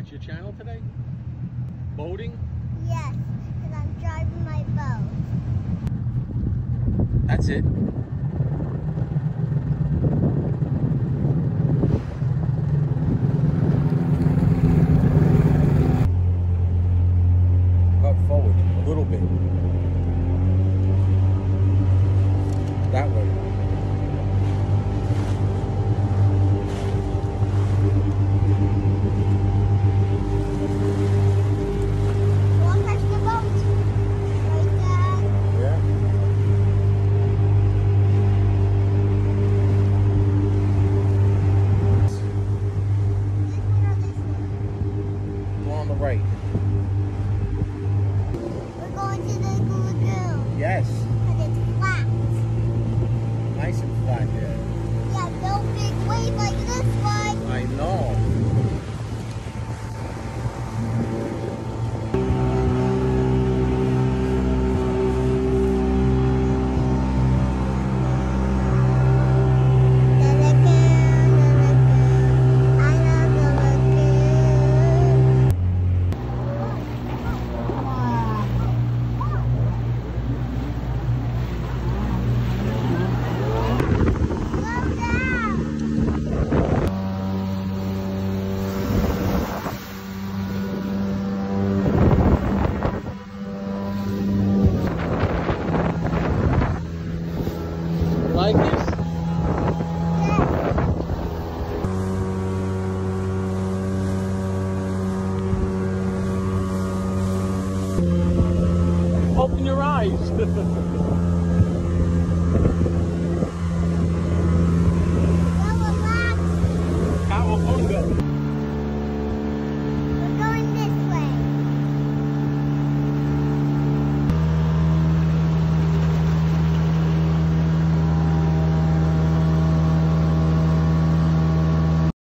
That's your channel today? Boating? Yes, because I'm driving my boat. That's it. Cut forward a little bit. That way. Wanna touch the boat? Right, Dad? Yeah. This one or this one? Go on the right. We're going to the lagoon. Yes. Because it's flat. Nice and flat there. Yeah, no big wave like this one. I know. The lagoon, I love the lagoon. Slow down. You like this? Open your eyes.